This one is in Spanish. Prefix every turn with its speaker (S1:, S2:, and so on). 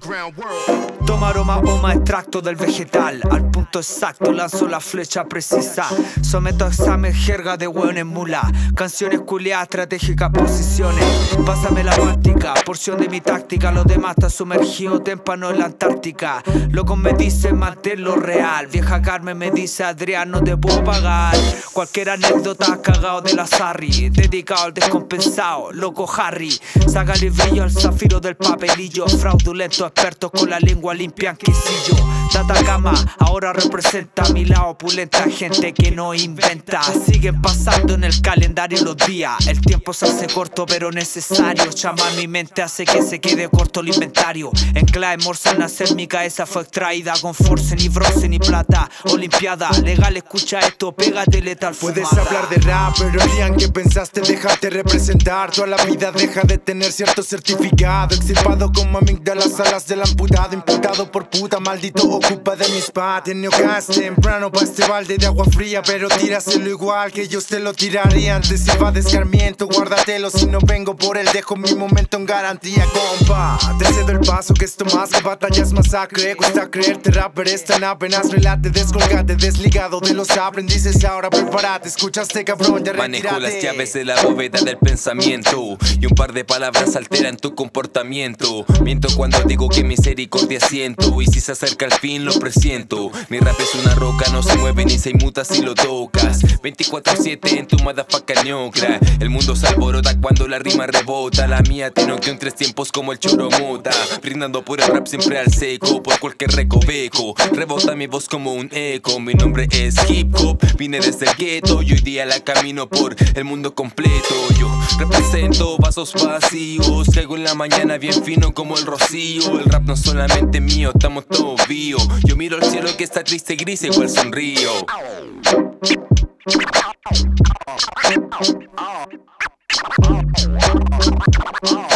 S1: underground world.
S2: Toma aroma extracto del vegetal. Al punto exacto lanzo la flecha precisa. Someto a examen jerga de hueones mula. Canciones culiadas, estratégicas posiciones. Pásame la práctica, porción de mi táctica. Los demás están sumergidos, témpano en la Antártica. Locos me dicen manténlo real. Vieja Carmen me dice Adrián no te puedo pagar. Cualquier anécdota cagado de la Sarri. Dedicado al descompensado, loco Harry. Sácale brillo al zafiro del papelillo. Fraudulento expertos con la lengua limpia en quesillo. Data Gama ahora representa a mi lado opulenta. Gente que no inventa. Siguen pasando en el calendario los días. El tiempo se hace corto pero necesario. Chamar mi mente hace que se quede corto el inventario. En clave morse al nacer mi cabeza fue extraída con force, ni bronce ni plata. Olimpiada, legal escucha esto, pégate letal fumada.
S3: Puedes hablar de rap, pero el día en que pensaste dejarte representar, toda la vida deja de tener cierto certificado. Extirpado como amígdalas alas del amputado. Imputado por puta, maldito ocupa de mis patas. En gas temprano pa' este balde de agua fría, pero tíraselo igual que ellos te lo tiraría. Antes si va de escarmiento, guárdatelo. Si no vengo por él, dejo mi momento en garantía, compa. Te cedo el paso que esto más que batallas masacre. Cuesta creerte rapper, están apenas relate. Descolgate, desligado de los aprendices. Ahora prepárate, escuchaste cabrón, ya retírate.
S4: Manejo las llaves de la bóveda del pensamiento y un par de palabras alteran tu comportamiento. Miento cuando digo que misericordia siento, y si se acerca el fin lo presiento. Mi rap es una roca, no se mueve ni se inmuta si lo tocas. 24/7 en tu motherfucking ñocra. El mundo se alborota cuando la rima rebota. La mía tiene que en 3 tiempos como el choromota. Brindando por el rap siempre al seco, por cualquier recoveco. Rebota mi voz como un eco. Mi nombre es hip hop, vine desde el gueto y hoy día la camino por el mundo completo. Yo represento vasos vacíos, caigo en la mañana bien fino como el rocío. El rap no es solamente mío, estamos todos vivos. Yo miro al cielo que está triste gris igual sonrío.
S1: Oh.